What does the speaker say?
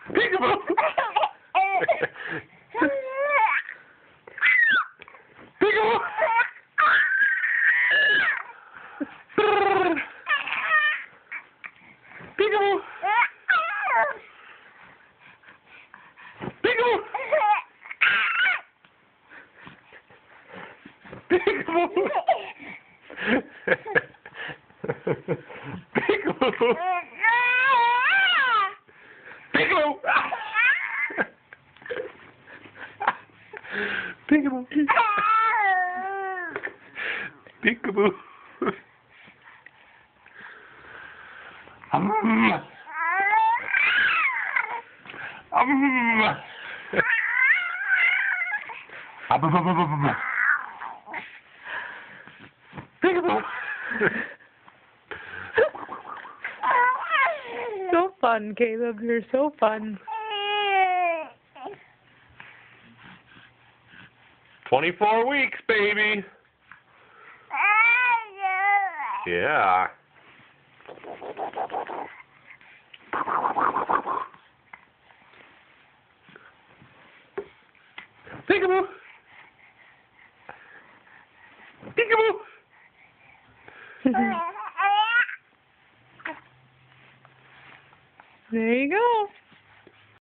Peekaboo! Peekaboo! Peekaboo! Peekaboo! Peekaboo! Peekaboo! Peekaboo! Peekaboo! Peekaboo! Peekaboo! So fun, Caleb. You're so fun. 24 weeks, baby. Yeah. Peekaboo. Peekaboo. There you go.